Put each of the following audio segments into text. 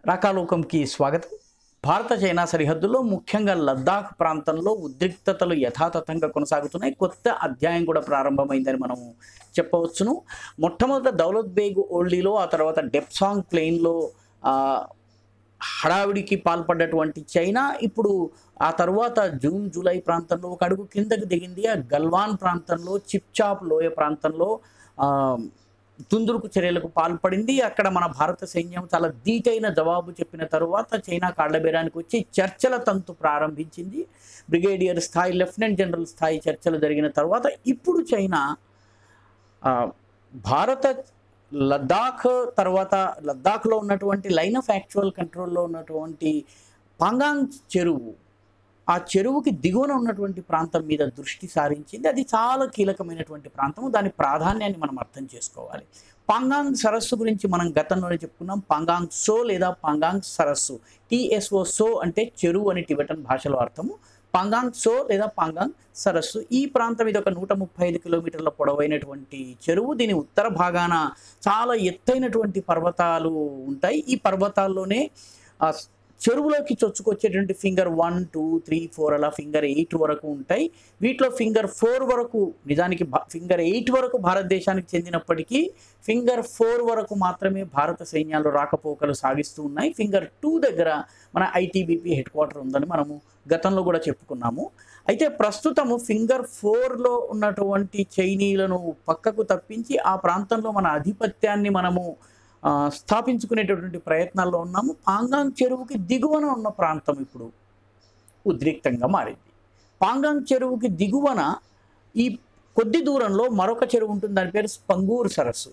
రాకాలోకంకి స్వాగతం. భారత చైనా సరిహద్దులో ముఖ్యంగా లద్దాఖ్ ప్రాంతంలో ఉద్రిక్తతలు యథాతథంగా కొనసాగుతున్నాయి. కొత్త అధ్యాయం కూడా ప్రారంభమైందని మనం చెప్పవచ్చును. మొట్టమొదట దౌలత్ బేగ్ ఓల్డీలో, ఆ తర్వాత డెప్సాంగ్ ప్లెయిన్లో హడావిడికి పాల్పడ్డటువంటి చైనా ఇప్పుడు ఆ తర్వాత జూన్ జూలై ప్రాంతంలో ఒక అడుగు కిందకు దిగింది. ఆ గల్వాన్ ప్రాంతంలో, చిప్చాప్ లోయ ప్రాంతంలో తుందురుకు చర్యలకు పాల్పడింది. అక్కడ మన భారత సైన్యం చాలా ధీటైన జవాబు చెప్పిన తరువాత చైనా కాళ్లబేరానికి వచ్చి చర్చల తంతు ప్రారంభించింది. బ్రిగేడియర్ స్థాయి, లెఫ్టినెంట్ జనరల్ స్థాయి చర్చలు జరిగిన తర్వాత ఇప్పుడు చైనా భారత లద్దాఖ్ తర్వాత లద్దాఖ్లో ఉన్నటువంటి లైన్ ఆఫ్ యాక్చువల్ కంట్రోల్లో ఉన్నటువంటి పాంగాంగ్ చెరువు, ఆ చెరువుకి దిగువన ఉన్నటువంటి ప్రాంతం మీద దృష్టి సారించింది. అది చాలా కీలకమైనటువంటి ప్రాంతం. దాని ప్రాధాన్యాన్ని మనం అర్థం చేసుకోవాలి. పాంగాంగ్ సరస్సు గురించి మనం గతంలోనే చెప్పుకున్నాం. పాంగాంగ్ సో లేదా పాంగాంగ్ సరస్సు, TSO సో అంటే చెరువు అని టిబెటన్ భాషలో అర్థము. పాంగాంగ్ సో లేదా పాంగాంగ్ సరస్సు ఈ ప్రాంతం ఇది ఒక 135 కిలోమీటర్ల పొడవైనటువంటి చెరువు. దీని ఉత్తర భాగాన చాలా ఎత్తైనటువంటి పర్వతాలు ఉంటాయి. ఈ పర్వతాల్లోనే చెరువులోకి చొచ్చుకొచ్చేటువంటి ఫింగర్ 1, 2, 3, 4 అలా ఫింగర్ 8 వరకు ఉంటాయి. వీటిలో ఫింగర్ 4 వరకు, నిజానికి ఫింగర్ 8 వరకు భారతదేశానికి చెందినప్పటికీ ఫింగర్ 4 వరకు మాత్రమే భారత సైన్యాలు రాకపోకలు సాగిస్తూ ఉన్నాయి. ఫింగర్ 2 దగ్గర మన ITBP హెడ్ క్వార్టర్ ఉందని మనము గతంలో కూడా చెప్పుకున్నాము. అయితే ప్రస్తుతము ఫింగర్ 4లో ఉన్నటువంటి చైనీయులను పక్కకు తప్పించి ఆ ప్రాంతంలో మన ఆధిపత్యాన్ని మనము స్థాపించుకునేటటువంటి ప్రయత్నాల్లో ఉన్నాము. పాంగాంగ్ చెరువుకి దిగువన ఉన్న ప్రాంతం ఇప్పుడు ఉద్రిక్తంగా మారింది. పాంగాంగ్ చెరువుకి దిగువన ఈ కొద్ది దూరంలో మరొక చెరువు ఉంటుంది. దాని పేరు స్పంగూర్ సరస్సు,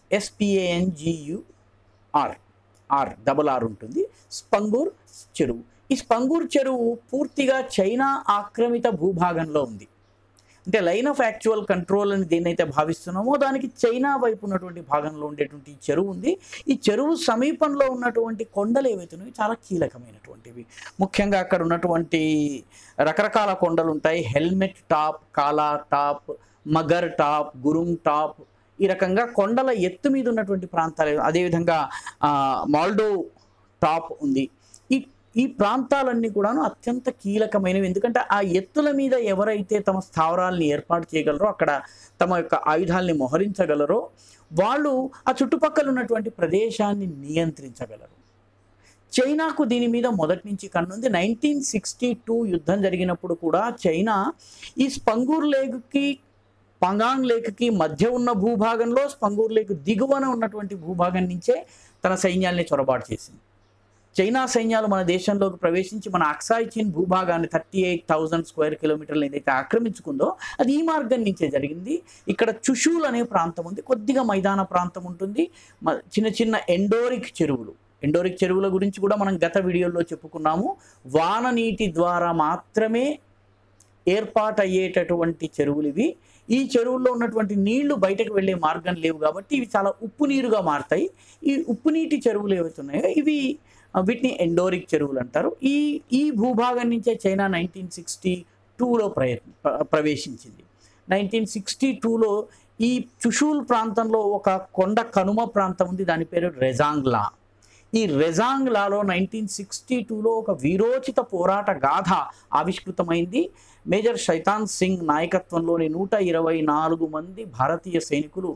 SPANGUR ఉంటుంది. స్పంగూర్ చెరువు. ఈ స్పంగూర్ చెరువు పూర్తిగా చైనా ఆక్రమిత భూభాగంలో ఉంది. అంటే లైన్ ఆఫ్ యాక్చువల్ కంట్రోల్ అని దేన్నైతే భావిస్తున్నామో దానికి చైనా వైపు ఉన్నటువంటి భాగంలో ఉండేటువంటి ఈ చెరువు ఉంది. ఈ చెరువు సమీపంలో ఉన్నటువంటి కొండలు ఏవైతున్నాయో చాలా కీలకమైనటువంటివి. ముఖ్యంగా అక్కడ ఉన్నటువంటి రకరకాల కొండలు ఉంటాయి. Helmet top, Kala top, Magar top, Gurung top, ఈ రకంగా కొండల ఎత్తు మీద ఉన్నటువంటి ప్రాంతాలు. అదేవిధంగా మాల్డో టాప్ ఉంది. ఈ ప్రాంతాలన్నీ కూడాను అత్యంత కీలకమైనవి. ఎందుకంటే ఆ ఎత్తుల మీద ఎవరైతే తమ స్థావరాలని ఏర్పాటు చేయగలరో, అక్కడ తమ యొక్క ఆయుధాలని మోహరించగలరో వాళ్ళు ఆ చుట్టుపక్కల ఉన్నటువంటి ప్రదేశాన్ని నియంత్రించగలరు. చైనాకు దీని మీద మొదటి నుంచి కన్నుంది. 1962 యుద్ధం జరిగినప్పుడు కూడా చైనా ఈ స్పంగూర్ లేక్కి, పాంగాంగ్ లేక్కి మధ్య ఉన్న భూభాగంలో, స్పంగూర్ లేక్ దిగువన ఉన్నటువంటి భూభాగం నుంచే తన సైన్యాల్ని చొరబాటు చేసింది. చైనా సైన్యాలు మన దేశంలోకి ప్రవేశించి మన అక్సాయ్ చిన్ భూభాగాన్ని 38,000 స్క్వేర్ కిలోమీటర్లు ఏదైతే ఆక్రమించుకుందో అది ఈ మార్గం నుంచే జరిగింది. ఇక్కడ చుషూల్ అనే ప్రాంతం ఉంది, కొద్దిగా మైదాన ప్రాంతం ఉంటుంది. చిన్న చిన్న ఎండోరిక్ చెరువుల గురించి కూడా మనం గత వీడియోలో చెప్పుకున్నాము. వాన నీటి ద్వారా మాత్రమే ఏర్పాటయ్యేటటువంటి చెరువులు ఇవి. ఈ చెరువుల్లో ఉన్నటువంటి నీళ్లు బయటకు వెళ్ళే మార్గం లేవు కాబట్టి ఇవి చాలా ఉప్పు నీరుగా మారుతాయి. ఈ ఉప్పు నీటి చెరువులు ఏవైతున్నాయో వీటిని ఎండోరిక్ చెరువులు అంటారు. ఈ భూభాగం నుంచే చైనా 1962లో ప్రవేశించింది. 1962లో ఈ చుషూల్ ప్రాంతంలో ఒక కొండ కనుమ ప్రాంతం ఉంది, దాని పేరు రెజాంగ్లా. ఈ రెజాంగ్లాలో 1962లో ఒక వీరోచిత పోరాట గాథ ఆవిష్కృతమైంది. మేజర్ శైతాన్ సింగ్ నాయకత్వంలోని 124 మంది భారతీయ సైనికులు,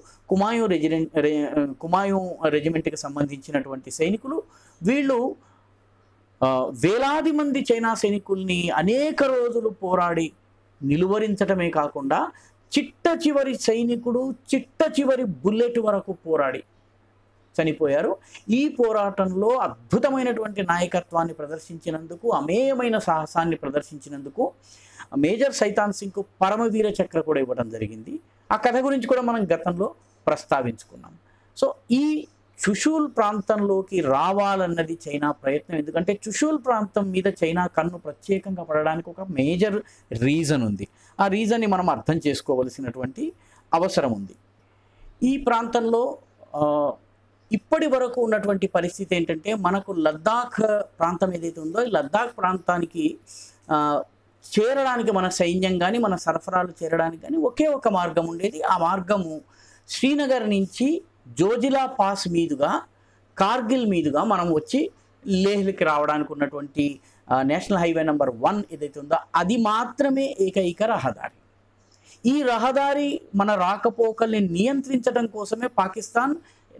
కుమాయూన్ రెజిమెంట్కి సంబంధించినటువంటి సైనికులు. వీళ్ళు వేలాది మంది చైనా సైనికుల్ని అనేక రోజులు పోరాడి నిలువరించడమే కాకుండా చిట్ట చివరి సైనికుడు చిట్ట చివరి బుల్లెట్ వరకు పోరాడి చనిపోయారు. ఈ పోరాటంలో అద్భుతమైనటువంటి నాయకత్వాన్ని ప్రదర్శించినందుకు, అమేయమైన సాహసాన్ని ప్రదర్శించినందుకు మేజర్ శైతాన్ సింగ్కు పరమవీర చక్ర కూడా ఇవ్వడం జరిగింది. ఆ కథ గురించి కూడా మనం గతంలో ప్రస్తావించుకున్నాం. సో ఈ చుషూల్ ప్రాంతంలోకి రావాలన్నది చైనా ప్రయత్నం. ఎందుకంటే చుషూల్ ప్రాంతం మీద చైనా కన్ను ప్రత్యేకంగా పడడానికి ఒక మేజర్ రీజన్ ఉంది. ఆ రీజన్ని మనం అర్థం చేసుకోవలసినటువంటి అవసరం ఉంది. ఈ ప్రాంతంలో ఇప్పటి వరకు ఉన్నటువంటి పరిస్థితి ఏంటంటే, మనకు లద్దాఖ్ ప్రాంతం ఏదైతే ఉందో ఈ లద్దాఖ్ ప్రాంతానికి చేరడానికి మన సైన్యం కానీ మన సరఫరాలు చేరడానికి కానీ ఒకే ఒక మార్గం ఉండేది. ఆ మార్గము శ్రీనగర్ నుంచి జోజిలా పాస్ మీదుగా కార్గిల్ మీదుగా మనం వచ్చి లేహ్కి రావడానికి ఉన్నటువంటి నేషనల్ హైవే నెంబర్ 1 ఏదైతే ఉందో అది మాత్రమే ఏకైక రహదారి. ఈ రహదారి మన రాకపోకల్ని నియంత్రించడం కోసమే పాకిస్తాన్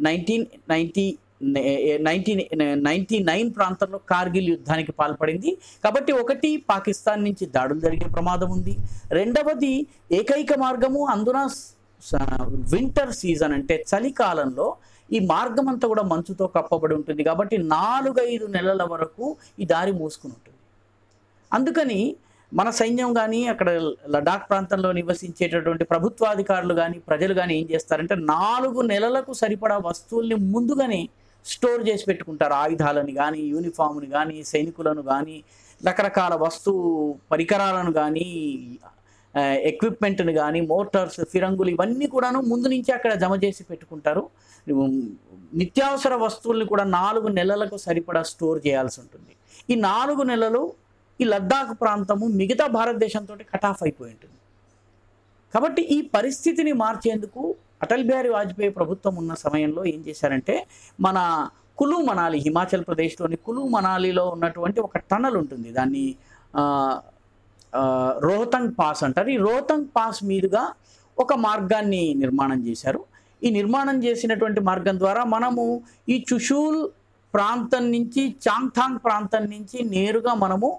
1999 ప్రాంతంలో కార్గిల్ యుద్ధానికి పాల్పడింది. కాబట్టి ఒకటి, పాకిస్తాన్ నుంచి దాడులు జరిగే ప్రమాదం ఉంది. రెండవది, ఏకైక మార్గము, అందున వింటర్ సీజన్ అంటే చలికాలంలో ఈ మార్గం అంతా కూడా మంచుతో కప్పబడి ఉంటుంది. కాబట్టి 4-5 నెలల వరకు ఈ దారి మూసుకుని ఉంటుంది. అందుకని మన సైన్యం కానీ, అక్కడ లడాక్ ప్రాంతంలో నివసించేటటువంటి ప్రభుత్వాధికారులు కానీ, ప్రజలు కానీ ఏం చేస్తారంటే 4 నెలలకు సరిపడా వస్తువుల్ని ముందుగానే స్టోర్ చేసి పెట్టుకుంటారు. ఆయుధాలను కానీ, యూనిఫామ్ని కానీ, సైనికులను కానీ, రకరకాల పరికరాలను కానీ, ఎక్విప్మెంట్ని కానీ, మోటార్స్, ఫిరంగులు ఇవన్నీ కూడాను ముందు నుంచి అక్కడ జమ చేసి పెట్టుకుంటారు. నిత్యావసర వస్తువుల్ని కూడా 4 నెలలకు సరిపడా స్టోర్ చేయాల్సి ఉంటుంది. ఈ 4 నెలలు ఈ లద్దాఖ్ ప్రాంతము మిగతా భారతదేశంతో కటాఫ్ అయిపోయి ఉంటుంది. కాబట్టి ఈ పరిస్థితిని మార్చేందుకు అటల్ బిహారీ వాజ్పేయి ప్రభుత్వం ఉన్న సమయంలో ఏం చేశారంటే, మన కులు మనాలి, హిమాచల్ ప్రదేశ్లోని కులు మనాలిలో ఉన్నటువంటి ఒక టనల్ ఉంటుంది. దాన్ని రోహతంగ్ పాస్ అంటారు. ఈ రోహతంగ్ పాస్ మీదుగా ఒక మార్గాన్ని నిర్మాణం చేశారు. ఈ నిర్మాణం చేసినటువంటి మార్గం ద్వారా మనము ఈ చుషూల్ ప్రాంతం నుంచి, చాంగ్థాంగ్ ప్రాంతం నుంచి నేరుగా మనము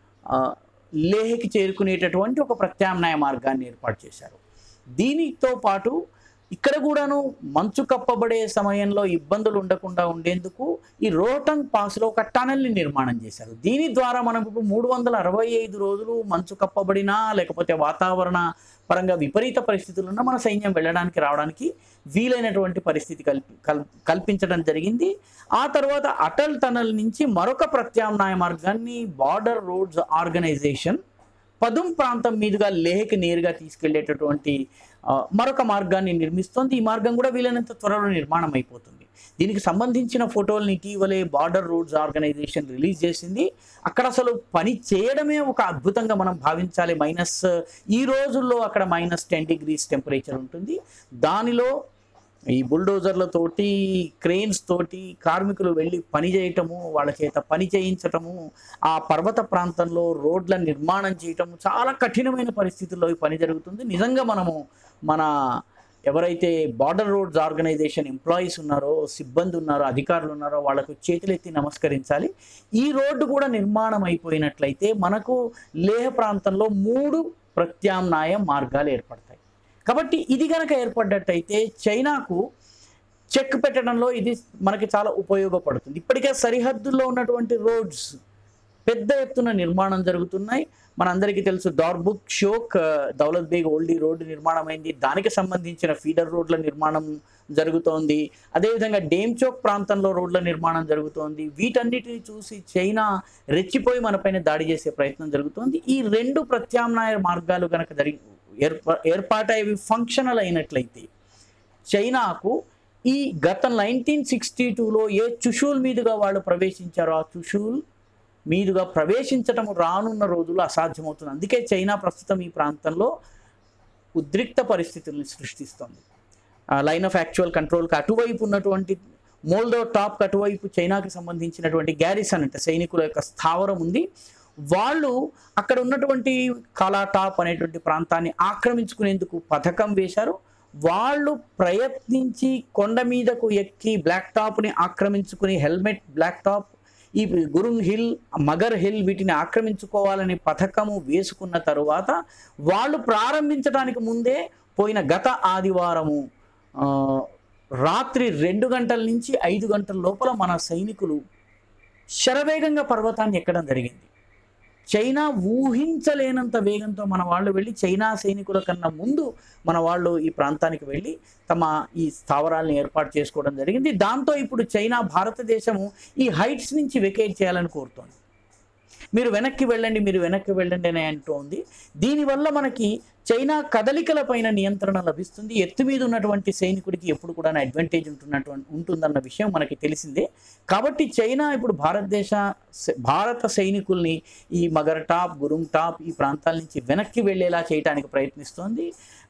లేహ్కి చేరుకునేటటువంటి ఒక ప్రత్యామ్నాయ మార్గాన్ని ఏర్పాటు చేశారు. దీనితో పాటు ఇక్కడ కూడాను మంచు కప్పబడే సమయంలో ఇబ్బందులు ఉండకుండా ఉండేందుకు ఈ రోహతంగ్ పాస్లో ఒక టనల్ని నిర్మాణం చేశారు. దీని ద్వారా మనం ఇప్పుడు 365 రోజులు మంచు కప్పబడినా, లేకపోతే వాతావరణ పరంగా విపరీత పరిస్థితులు ఉన్నా మన సైన్యం వెళ్ళడానికి రావడానికి వీలైనటువంటి పరిస్థితి కల్పించడం జరిగింది. ఆ తర్వాత అటల్ టనల్ నుంచి మరొక ప్రత్యామ్నాయ మార్గాన్ని బార్డర్ రోడ్స్ ఆర్గనైజేషన్ పదుం ప్రాంతం మీదుగా లేహ్కి నేరుగా తీసుకెళ్లేటటువంటి మరొక మార్గాన్ని నిర్మిస్తోంది. ఈ మార్గం కూడా వీలైనంత త్వరలో నిర్మాణం అయిపోతుంది. దీనికి సంబంధించిన ఫోటోలను ఇటీవలే బార్డర్ రోడ్స్ ఆర్గనైజేషన్ రిలీజ్ చేసింది. అక్కడ అసలు పని చేయడమే ఒక అద్భుతంగా మనం భావించాలి. ఈ రోజుల్లో అక్కడ -10 degrees టెంపరేచర్ ఉంటుంది. దానిలో ఈ బుల్డోజర్లతోటి, క్రెయిన్స్ తోటి కార్మికులు వెళ్ళి పని చేయటము, వాళ్ళ చేత పని చేయించటము, ఆ పర్వత ప్రాంతంలో రోడ్ల నిర్మాణం చేయటము, చాలా కఠినమైన పరిస్థితుల్లో ఈ పని జరుగుతుంది. నిజంగా మనము మన ఎవరైతే బార్డర్ రోడ్స్ ఆర్గనైజేషన్ ఎంప్లాయీస్ ఉన్నారో, సిబ్బంది ఉన్నారో, అధికారులు ఉన్నారో వాళ్ళకు చేతులెత్తి నమస్కరించాలి. ఈ రోడ్డు కూడా నిర్మాణం అయిపోయినట్లయితే మనకు లేహ్ ప్రాంతంలో 3 ప్రత్యామ్నాయ మార్గాలు ఏర్పడతాయి. కాబట్టి ఇది కనుక ఏర్పడ్డట్టయితే చైనాకు చెక్ పెట్టడంలో ఇది మనకి చాలా ఉపయోగపడుతుంది. ఇప్పటికే సరిహద్దుల్లో ఉన్నటువంటి రోడ్స్ పెద్ద ఎత్తున నిర్మాణం జరుగుతున్నాయి. మనందరికీ తెలుసు దార్బుక్ షోక్ దౌలత్ బేగ్ ఓల్డీ రోడ్డు నిర్మాణం అయింది. దానికి సంబంధించిన ఫీడర్ రోడ్ల నిర్మాణం జరుగుతోంది. అదేవిధంగా డేమ్చోక్ ప్రాంతంలో రోడ్ల నిర్మాణం జరుగుతోంది. వీటన్నిటిని చూసి చైనా రెచ్చిపోయి మనపైన దాడి చేసే ప్రయత్నం జరుగుతోంది. ఈ 2 ప్రత్యామ్నాయ మార్గాలు కనుక ఏర్పాటైవి ఫంక్షనల్ అయినట్లయితే చైనాకు ఈ గత 1962లో ఏ చుషూల్ మీదుగా వాళ్ళు ప్రవేశించారో ఆ చుషూల్ మీదుగా ప్రవేశించటం రానున్న రోజులు అసాధ్యమవుతుంది. అందుకే చైనా ప్రస్తుతం ఈ ప్రాంతంలో ఉద్రిక్త పరిస్థితుల్ని సృష్టిస్తుంది. లైన్ ఆఫ్ యాక్చువల్ కంట్రోల్కి అటువైపు ఉన్నటువంటి మోల్డో టాప్కి అటువైపు చైనాకి సంబంధించినటువంటి గ్యారిసన్ అంటే సైనికుల యొక్క స్థావరం ఉంది. వాళ్ళు అక్కడ ఉన్నటువంటి కాలాటాప్ అనేటువంటి ప్రాంతాన్ని ఆక్రమించుకునేందుకు పథకం వేశారు. వాళ్ళు ప్రయత్నించి కొండ మీదకు ఎక్కి బ్లాక్ టాప్ని ఆక్రమించుకుని హెల్మెట్ బ్లాక్ టాప్, ఈ గురుంగ్ హిల్, మగర్ హిల్ వీటిని ఆక్రమించుకోవాలని పథకము వేసుకున్న తరువాత వాళ్ళు ప్రారంభించడానికి ముందే పోయిన గత ఆదివారము రాత్రి 2 గంటల నుంచి 5 గంటల లోపల మన సైనికులు శరవేగంగా పర్వతాన్ని ఎక్కడం జరిగింది. చైనా ఊహించలేనంత వేగంతో మన వాళ్ళు వెళ్ళి చైనా సైనికుల కన్నా ముందు మన వాళ్ళు ఈ ప్రాంతానికి వెళ్ళి తమ ఈ స్థావరాలను ఏర్పాటు చేసుకోవడం జరిగింది. దాంతో ఇప్పుడు చైనా భారతదేశము ఈ హైట్స్ నుంచి వెకేట్ చేయాలని కోరుతోంది. మీరు వెనక్కి వెళ్ళండి అని అంటోంది. దీనివల్ల మనకి చైనా కదలికల పైన నియంత్రణ లభిస్తుంది. ఎత్తు మీద ఉన్నటువంటి సైనికుడికి ఎప్పుడు కూడా అడ్వాంటేజ్ ఉంటుందన్న విషయం మనకి తెలిసిందే. కాబట్టి చైనా ఇప్పుడు భారత సైనికుల్ని ఈ మగర్ టాప్, గురుంగ్ టాప్ ఈ ప్రాంతాల నుంచి వెనక్కి వెళ్ళేలా చేయడానికి ప్రయత్నిస్తోంది.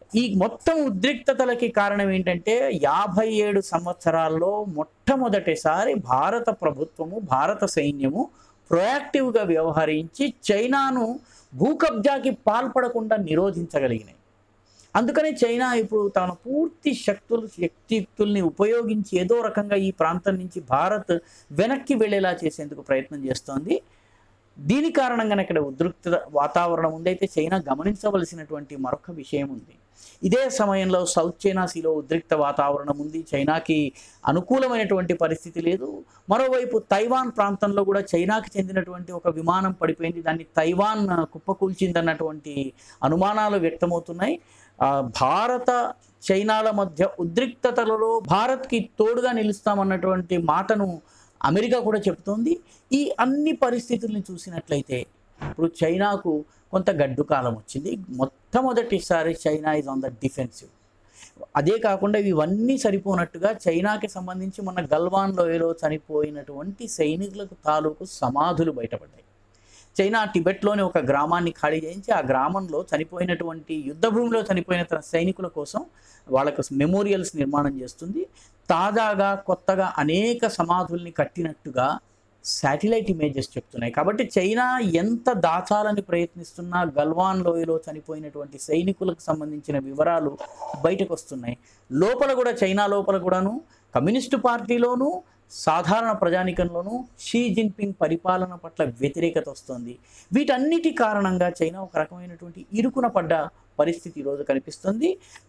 ఈ మొత్తం ఉద్రిక్తతలకి కారణం ఏంటంటే 57 సంవత్సరాల్లో మొట్టమొదటిసారి భారత ప్రభుత్వము, భారత సైన్యము ప్రొయాక్టివ్గా వ్యవహరించి చైనాను భూకబ్జాకి పాల్పడకుండా నిరోధించగలిగినాయి. అందుకనే చైనా ఇప్పుడు తన పూర్తి శక్తియుక్తుల్ని ఉపయోగించి ఏదో రకంగా ఈ ప్రాంతం నుంచి భారత్ వెనక్కి వెళ్ళేలా చేసేందుకు ప్రయత్నం చేస్తోంది. దీని కారణంగానే ఇక్కడ ఉద్రిక్త వాతావరణం ఉంది. అయితే చైనా గమనించవలసినటువంటి మరొక విషయం ఉంది. ఇదే సమయంలో సౌత్ చైనా సీలో ఉద్రిక్త వాతావరణం ఉంది. చైనాకి అనుకూలమైనటువంటి పరిస్థితి లేదు. మరోవైపు తైవాన్ ప్రాంతంలో కూడా చైనాకి చెందినటువంటి ఒక విమానం పడిపోయింది. దాన్ని తైవాన్ కుప్పకూల్చిందన్నటువంటి అనుమానాలు వ్యక్తమవుతున్నాయి. భారత చైనాల మధ్య ఉద్రిక్తతలలో భారత్కి తోడుగా నిలుస్తామన్నటువంటి మాటను అమెరికా కూడా చెబుతోంది. ఈ అన్ని పరిస్థితుల్ని చూసినట్లయితే ఇప్పుడు చైనాకు కొంత గడ్డు కాలం వచ్చింది. మొట్టమొదటిసారి China is on the defensive. అదే కాకుండా ఇవన్నీ సరిపోనట్టుగా చైనాకి సంబంధించి మన గల్వాన్ లోయలో చనిపోయినటువంటి సైనికులకు తాలూకు సమాధులు బయటపడ్డాయి. చైనా టిబెట్లోని ఒక గ్రామాన్ని ఖాళీ చేయించి ఆ గ్రామంలో చనిపోయినటువంటి యుద్ధభూమిలో చనిపోయిన తన సైనికుల కోసం వాళ్ళకు మెమోరియల్స్ నిర్మాణం చేస్తుంది. తాజాగా కొత్తగా అనేక సమాధుల్ని కట్టినట్టుగా శాటిలైట్ ఇమేజెస్ చెప్తున్నాయి. కాబట్టి చైనా ఎంత దాచాలని ప్రయత్నిస్తున్నా గల్వాన్ లోయలో చనిపోయినటువంటి సైనికులకు సంబంధించిన వివరాలు బయటకు వస్తున్నాయి. లోపల కూడా చైనా లోపల కూడాను కమ్యూనిస్టు పార్టీలోనూ సాధారణ ప్రజానికంలోనూ షీ జిన్పింగ్ పరిపాలన పట్ల వ్యతిరేకత వస్తుంది. వీటన్నిటి కారణంగా చైనా ఒక రకమైనటువంటి ఇరుకున పడ్డ పరిస్థితి ఈరోజు కనిపిస్తుంది.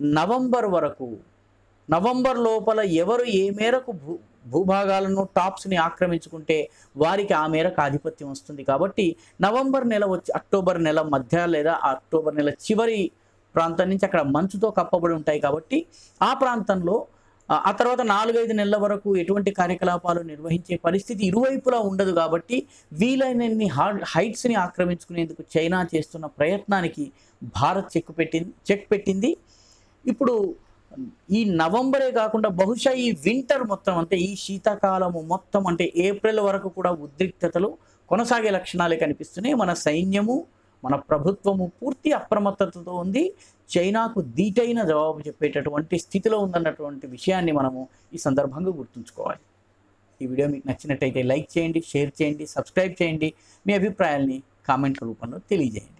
నవంబర్ లోపల ఎవరు ఏ మేరకు భూభాగాలను టాప్స్ని ఆక్రమించుకుంటే వారికి ఆ మేరకు ఆధిపత్యం వస్తుంది. కాబట్టి నవంబర్ నెల వచ్చి అక్టోబర్ నెల మధ్య లేదా అక్టోబర్ నెల చివరి ప్రాంతం నుంచి అక్కడ మంచుతో కప్పబడి ఉంటాయి. కాబట్టి ఆ ప్రాంతంలో ఆ తర్వాత 4-5 నెలల వరకు ఎటువంటి కార్యకలాపాలు నిర్వహించే పరిస్థితి ఇరువైపులా ఉండదు. కాబట్టి వీలైనన్ని హైట్స్ని ఆక్రమించుకునేందుకు చైనా చేస్తున్న ప్రయత్నానికి భారత్ చెక్ పెట్టింది. ఇప్పుడు ఈ నవంబరే కాకుండా బహుశా ఈ వింటర్ మొత్తం అంటే ఈ శీతాకాలము మొత్తం అంటే ఏప్రిల్ వరకు కూడా ఉద్రిక్తతలు కొనసాగే లక్షణాలే కనిపిస్తున్నాయి. మన సైన్యము, మన ప్రభుత్వము పూర్తి అప్రమత్తతతో ఉంది. చైనాకు ధీటైన జవాబు చెప్పేటటువంటి స్థితిలో ఉందన్నటువంటి విషయాన్ని మనము ఈ సందర్భంగా గుర్తుంచుకోవాలి. ఈ వీడియో మీకు నచ్చినట్టయితే లైక్ చేయండి, షేర్ చేయండి, సబ్స్క్రైబ్ చేయండి. మీ అభిప్రాయాల్ని కామెంట్ల రూపంలో తెలియజేయండి.